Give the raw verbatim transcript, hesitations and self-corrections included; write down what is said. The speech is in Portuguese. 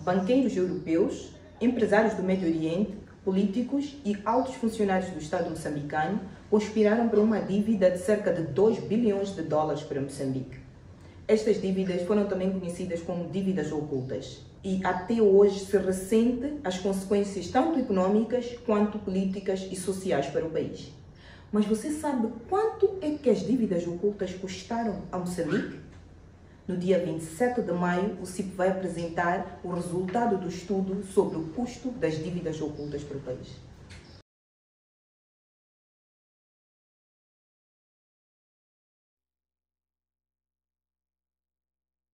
banqueiros europeus, empresários do Médio Oriente, políticos e altos funcionários do Estado moçambicano conspiraram para uma dívida de cerca de dois bilhões de dólares para Moçambique. Estas dívidas foram também conhecidas como dívidas ocultas e até hoje se ressente as consequências tanto econômicas quanto políticas e sociais para o país. Mas você sabe quanto é que as dívidas ocultas custaram a Moçambique? No dia vinte e sete de maio, o C I P vai apresentar o resultado do estudo sobre o custo das dívidas ocultas para o país.